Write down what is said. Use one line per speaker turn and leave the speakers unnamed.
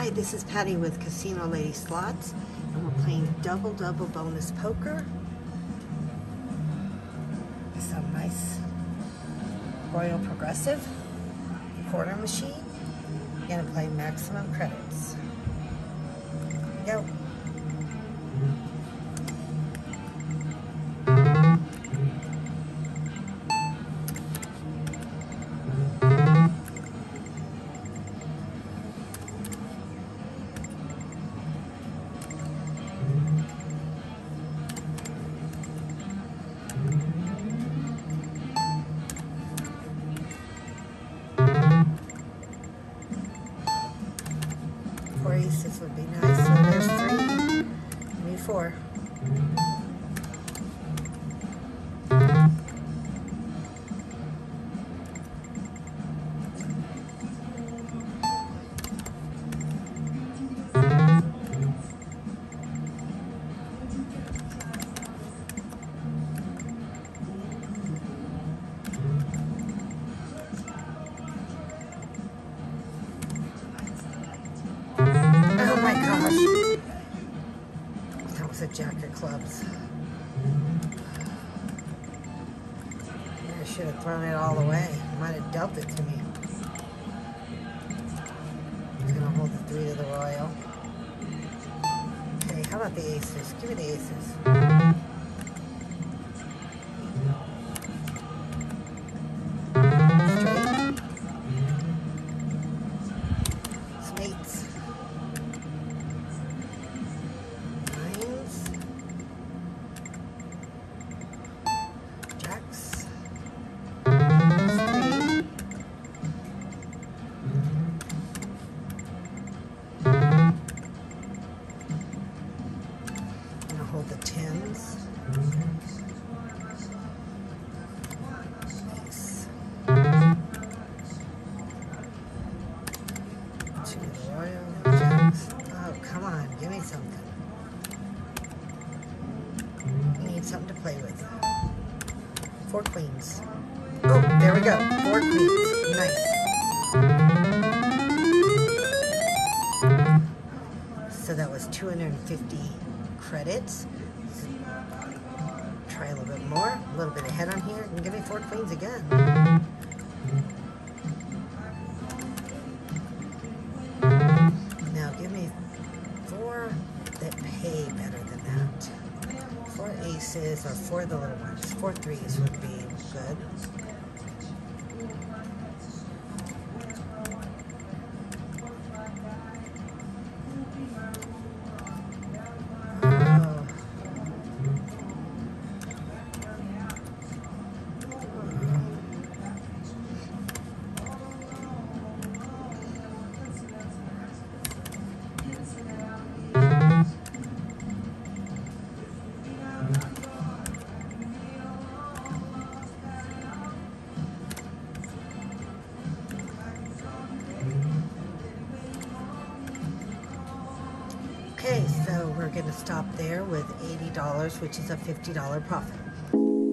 Hi, this is Patty with Casino Lady Slots, and we're playing Double Double Bonus Poker. Some nice Royal Progressive quarter machine. You're gonna play maximum credits. Go. Four aces would be nice. So there's three. Give me four. Oh my gosh. That was a jack of clubs. I should have thrown it all away. Might have dealt it to me. I'm gonna hold the three to the royal. Okay, how about the aces? Give me the aces. Hold the tens. Ace. Two royal jacks. Oh, come on, give me something. You need something to play with. Four queens. Oh, there we go. Four queens. Nice. So that was 250 credits. Try a little bit more, a little bit ahead on here, and give me four queens again. Now give me four that pay better than that. Four aces or four of the little ones. Four threes would be good. Okay, so we're going to stop there with $80, which is a $50 profit.